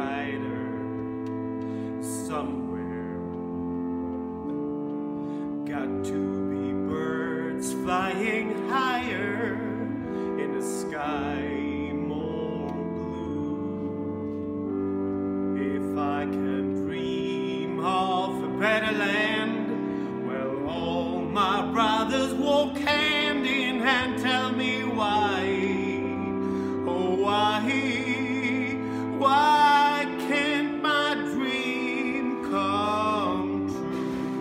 brighter somewhere. Got to be birds flying higher in the sky more blue. If I can dream of a better land, well, all my brothers walk hand in hand. Tell me why, oh why can't my dream come true?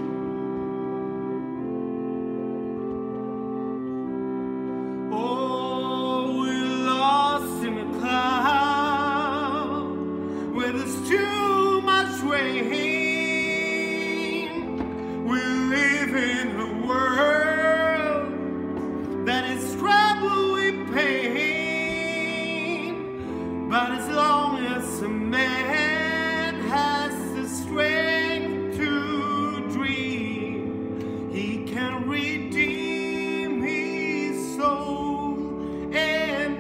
Oh, we're lost in a cloud where there's too much rain. We live in a world that is troubled with pain, but as long as a man has the strength to dream, he can redeem his soul and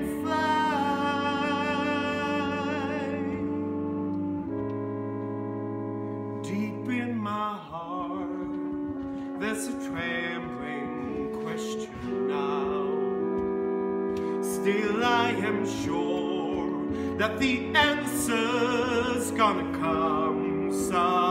fly. Deep in my heart, there's a trembling question now. Still I am sure that the answer's gonna come someday.